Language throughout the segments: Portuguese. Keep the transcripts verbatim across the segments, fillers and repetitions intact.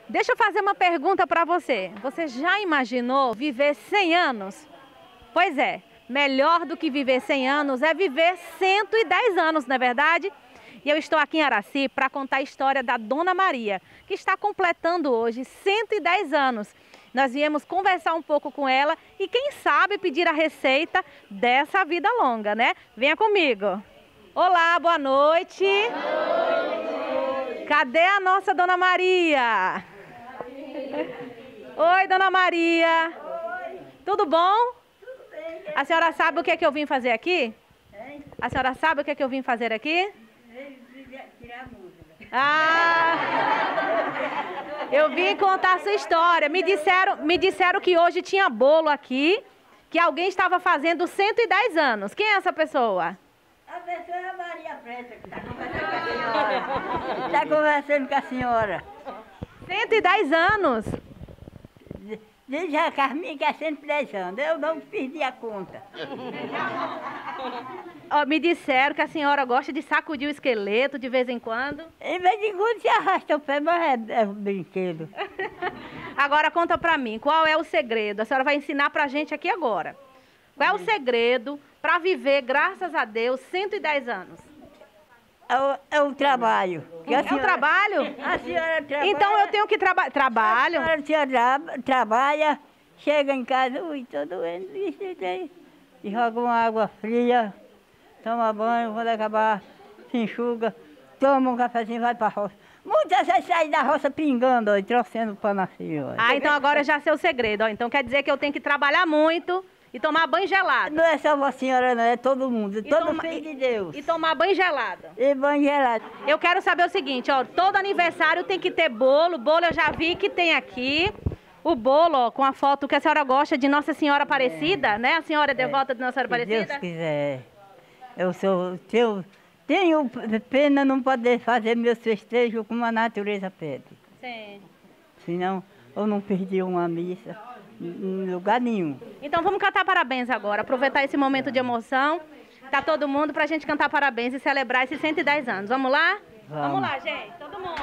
Deixa eu fazer uma pergunta para você. Você já imaginou viver cem anos? Pois é, melhor do que viver cem anos é viver cento e dez anos, não é verdade? E eu estou aqui em Araci para contar a história da Dona Maria, que está completando hoje cento e dez anos. Nós viemos conversar um pouco com ela e quem sabe pedir a receita dessa vida longa, né? Venha comigo. Olá, boa noite. Boa noite. Cadê a nossa Dona Maria? Oi, Dona Maria. Oi. Tudo bom? Tudo bem. A senhora sabe o que é que eu vim fazer aqui? Hein? A senhora sabe o que é que eu vim fazer aqui? Tirar a música. Ah! Eu vim contar a sua história. Me disseram, me disseram que hoje tinha bolo aqui, que alguém estava fazendo cento e dez anos. Quem é essa pessoa? A pessoa é a Maria Preta, que está conversando com a senhora. Está conversando com a senhora. cento e dez anos? Diz a Carminha que é cento e dez anos. Eu não perdi a conta. Oh, me disseram que a senhora gosta de sacudir o esqueleto de vez em quando. De vez em quando se arrasta o pé, mas é, é um brinquedo. Agora conta pra mim, qual é o segredo? A senhora vai ensinar pra gente aqui agora. Qual é o segredo para viver, graças a Deus, cento e dez anos? É o, é o trabalho. É o trabalho? A senhora trabalha. Então eu tenho que traba trabalho. A senhora tra trabalha, chega em casa, ui, tô doendo, isso aí. E joga uma água fria, toma banho, quando acabar, se enxuga, toma um cafezinho e vai pra roça. Muitas vezes sai da roça pingando, ó, e trouxendo pano assim, ó. Ah, então agora eu já sei o segredo, ó. Então quer dizer que eu tenho que trabalhar muito e tomar banho gelado. Não é só a senhora, não, é todo mundo, e todo toma, filho e, de Deus. E tomar banho gelado. E banho gelado. Eu quero saber o seguinte, ó, todo aniversário tem que ter bolo, bolo eu já vi que tem aqui. O bolo, ó, com a foto que a senhora gosta de Nossa Senhora Aparecida, é. né? A senhora é devota é. de Nossa Senhora Aparecida? Se Deus quiser. Eu sou, eu tenho pena não poder fazer meus festejos como a natureza pede. Sim. Senão eu não perdi uma missa em lugar nenhum. Então vamos cantar parabéns agora, aproveitar esse momento de emoção. Tá todo mundo pra gente cantar parabéns e celebrar esses cento e dez anos. Vamos lá? Vamos, Vamos lá, gente. Todo mundo.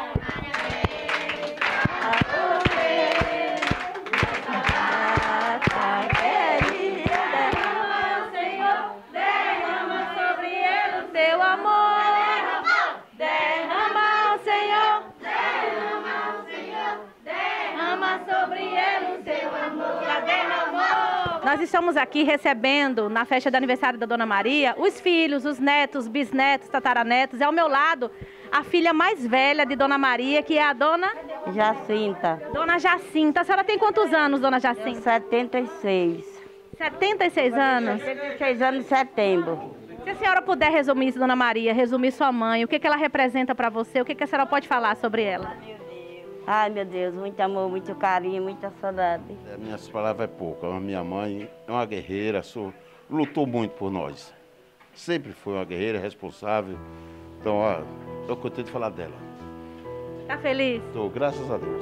Teu amor, derrama, Senhor, derrama, Senhor, derrama sobre ele o teu amor, já derramou. Nós estamos aqui recebendo, na festa de aniversário da Dona Maria, os filhos, os netos, bisnetos, tataranetos. E ao meu lado, a filha mais velha de Dona Maria, que é a Dona... Jacinta. Dona Jacinta. A senhora tem quantos anos, Dona Jacinta? setenta e seis. setenta e seis anos? setenta e seis anos em setembro. Se a senhora puder resumir isso, Dona Maria, resumir sua mãe, o que, que ela representa para você, o que, que a senhora pode falar sobre ela? Ai, meu Deus, muito amor, muito carinho, muita saudade. É, minhas palavras é pouca. A minha mãe é uma guerreira, sou, lutou muito por nós. Sempre foi uma guerreira responsável. Então, ó, estou contente de falar dela. Tá feliz? Estou, graças a Deus.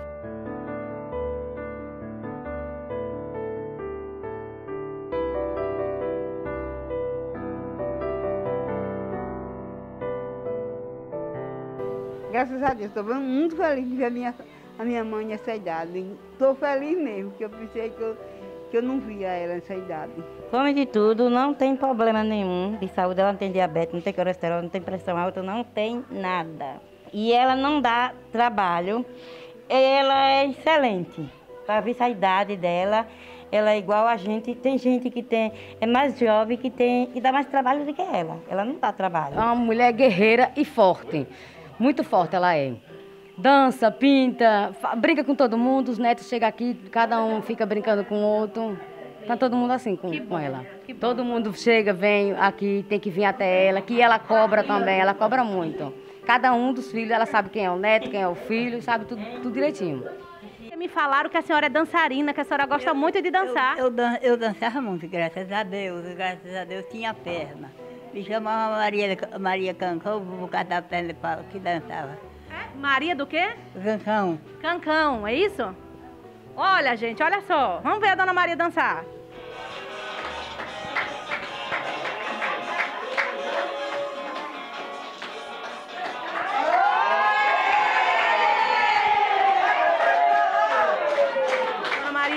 Graças a Deus, estou muito feliz de ver a minha, a minha mãe nessa idade. Estou feliz mesmo, porque eu pensei que eu, que eu não via ela nessa idade. Come de tudo, não tem problema nenhum de saúde. Ela não tem diabetes, não tem colesterol, não tem pressão alta, não tem nada. E ela não dá trabalho. Ela é excelente. Para ver a idade dela, ela é igual a gente. Tem gente que tem, é mais jovem, que, tem, que dá mais trabalho do que ela. Ela não dá trabalho. É uma mulher guerreira e forte. Muito forte ela é. Dança, pinta, brinca com todo mundo, os netos chegam aqui, cada um fica brincando com o outro. Tá todo mundo assim com, com ela. Todo mundo chega, vem aqui, tem que vir até ela, que ela cobra também, ela cobra muito. Cada um dos filhos, ela sabe quem é o neto, quem é o filho, sabe tudo, tudo direitinho. Me falaram que a senhora é dançarina, que a senhora gosta eu, muito de dançar. Eu, eu, dan eu dançava muito, graças a Deus, graças a Deus tinha perna. Me chamava Maria, Maria Cancão, por causa da perna que dançava. É? Maria do quê? Cancão. Cancão, é isso? Olha, gente, olha só. Vamos ver a Dona Maria dançar.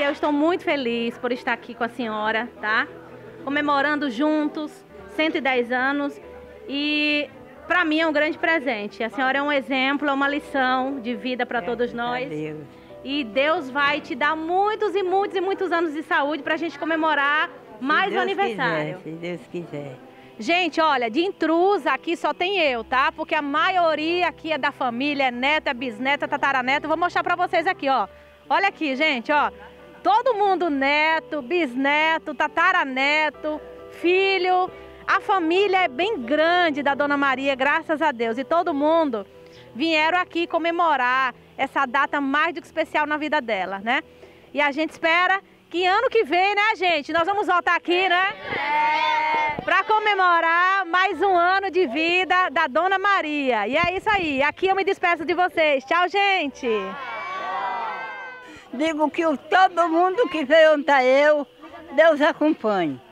eu estou muito feliz por estar aqui com a senhora, tá? Comemorando juntos cento e dez anos e para mim é um grande presente. A senhora é um exemplo, é uma lição de vida para todos nós. Deus. E Deus vai te dar muitos e muitos e muitos anos de saúde para a gente comemorar mais Se um Deus aniversário. quiser, se Deus quiser. Gente, olha, de intrusa aqui só tem eu, tá? Porque a maioria aqui é da família, é neta, é bisneta, tataraneta. Vou mostrar pra vocês aqui, ó. Olha aqui, gente, ó. Todo mundo neto, bisneto, tataraneto, filho. A família é bem grande da Dona Maria, graças a Deus. E todo mundo vieram aqui comemorar essa data mais do que especial na vida dela, né? E a gente espera que ano que vem, né, gente? Nós vamos voltar aqui, né? É. Para comemorar mais um ano de vida da Dona Maria. E é isso aí. Aqui eu me despeço de vocês. Tchau, gente. Digo que o- todo mundo que veio onde tá eu, Deus acompanhe.